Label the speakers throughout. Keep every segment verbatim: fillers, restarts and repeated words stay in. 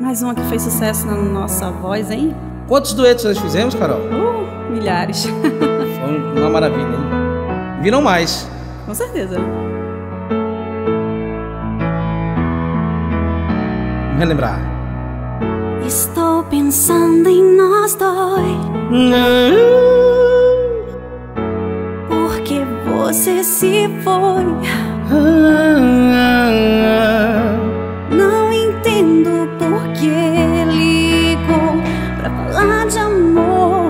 Speaker 1: Mais uma que fez sucesso na nossa voz, hein?
Speaker 2: Quantos duetos nós fizemos, Carol?
Speaker 1: Uh, milhares.
Speaker 2: Foi uma maravilha, hein? Viram mais.
Speaker 1: Com certeza.
Speaker 2: Vamos relembrar.
Speaker 3: Estou pensando em nós dois.
Speaker 2: Não.
Speaker 3: Porque você se foi. Não entendo por que ligou pra falar de amor.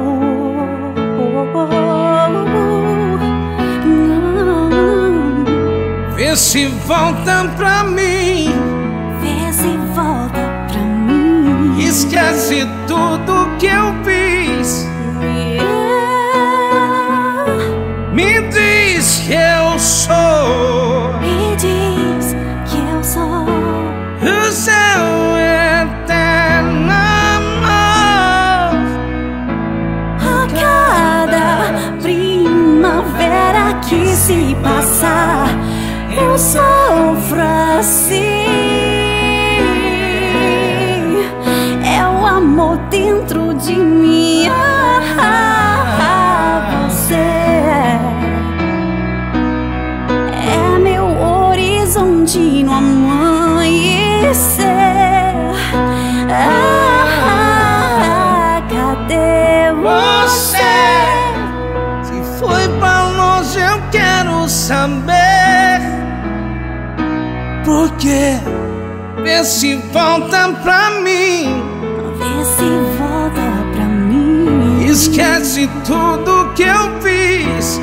Speaker 3: Não.
Speaker 2: Vê se volta pra mim.
Speaker 3: Vê se volta pra mim.
Speaker 2: Esquece tudo que eu fiz. Me diz que eu sou.
Speaker 3: Me diz que eu sou
Speaker 2: O seu eterno amor.
Speaker 3: a cada primavera que se passar, eu sofro assim. É o amor dentro de mim. Ah, você é meu horizonte no amanhecer. Ah, cadê você?
Speaker 2: Se foi pra longe eu quero saber por quê. Vê se volta pra mim.
Speaker 3: Vê se volta pra mim.
Speaker 2: Esquece tudo que eu fiz.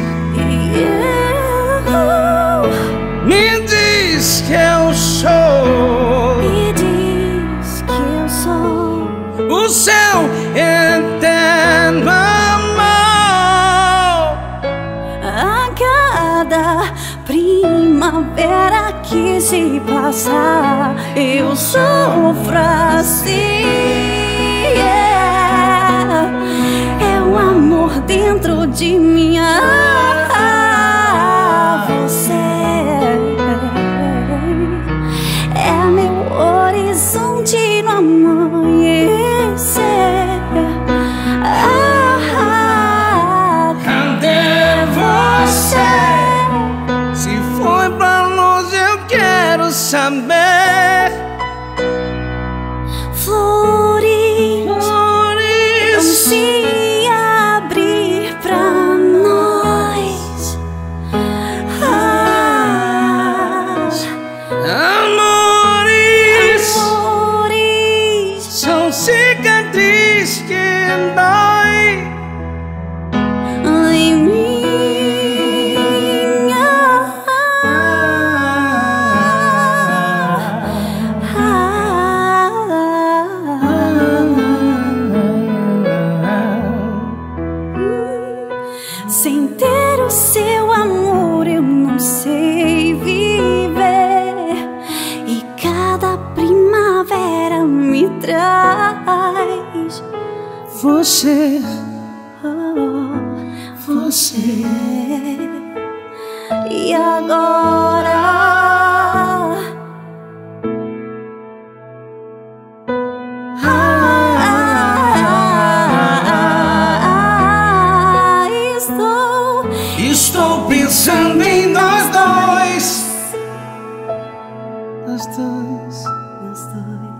Speaker 2: Me diz que eu sou.
Speaker 3: Me diz que eu sou
Speaker 2: O seu eterno amor.
Speaker 3: a cada primavera que se passar, eu sofro assim. Yeah. É o amor dentro de mim. Ah, você é meu horizonte no amanhecer. Ah,
Speaker 2: Cadê você? Se foi pra longe eu quero saber.
Speaker 3: flores vão
Speaker 2: Flores,
Speaker 3: se abrir pra nós. Ah,
Speaker 2: amores,
Speaker 3: amores
Speaker 2: são cicatrizes que dói.
Speaker 3: em mim. Sem ter o seu amor eu não sei viver. E cada primavera me traz
Speaker 2: Você,
Speaker 3: oh,
Speaker 2: você.
Speaker 3: e agora ah, estou
Speaker 2: Estou pensando em nós dois. Nós dois.
Speaker 3: nós dois.